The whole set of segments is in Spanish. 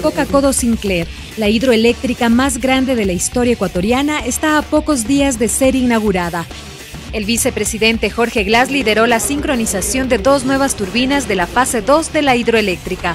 Coca-Codo Sinclair, la hidroeléctrica más grande de la historia ecuatoriana, está a pocos días de ser inaugurada. El vicepresidente Jorge Glass lideró la sincronización de 2 nuevas turbinas de la fase 2 de la hidroeléctrica.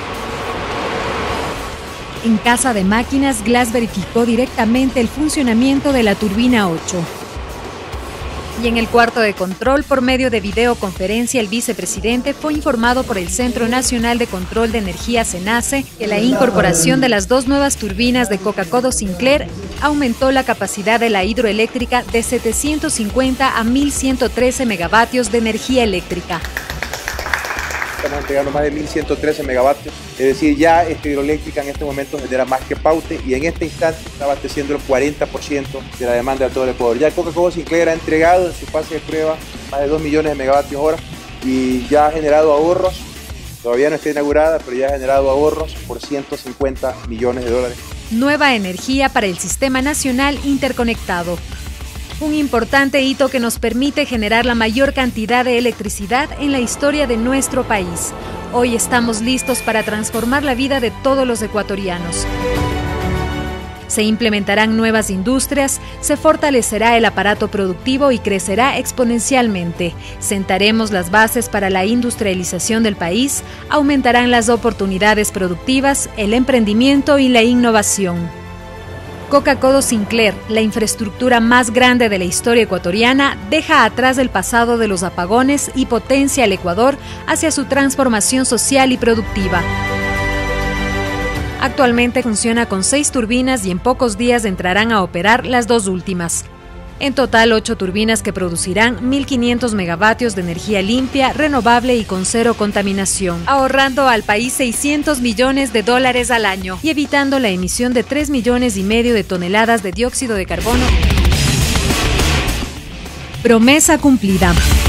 En Casa de Máquinas, Glass verificó directamente el funcionamiento de la turbina 8. Y en el cuarto de control, por medio de videoconferencia, el vicepresidente fue informado por el Centro Nacional de Control de Energía CENACE que la incorporación de las 2 nuevas turbinas de Coca-Codo Sinclair aumentó la capacidad de la hidroeléctrica de 750 a 1.113 megavatios de energía eléctrica. Estamos entregando más de 1.113 megavatios, es decir, ya esta hidroeléctrica en este momento genera más que Paute y en este instante está abasteciendo el 40% de la demanda de todo el Ecuador. Ya Coca-Codo Sinclair ha entregado en su fase de prueba más de 2 millones de megavatios hora y ya ha generado ahorros, todavía no está inaugurada, pero ya ha generado ahorros por 150 millones de dólares. Nueva energía para el Sistema Nacional Interconectado. Un importante hito que nos permite generar la mayor cantidad de electricidad en la historia de nuestro país. Hoy estamos listos para transformar la vida de todos los ecuatorianos. Se implementarán nuevas industrias, se fortalecerá el aparato productivo y crecerá exponencialmente. Sentaremos las bases para la industrialización del país, aumentarán las oportunidades productivas, el emprendimiento y la innovación. Coca-Codo Sinclair, la infraestructura más grande de la historia ecuatoriana, deja atrás el pasado de los apagones y potencia al Ecuador hacia su transformación social y productiva. Actualmente funciona con 6 turbinas y en pocos días entrarán a operar las 2 últimas. En total, 8 turbinas que producirán 1.500 megavatios de energía limpia, renovable y con 0 contaminación, ahorrando al país $600 millones al año y evitando la emisión de 3,5 millones de toneladas de dióxido de carbono. Promesa cumplida.